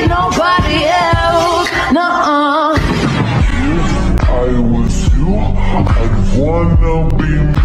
nobody else. Nuh-uh. If I was you, I'd wanna be me.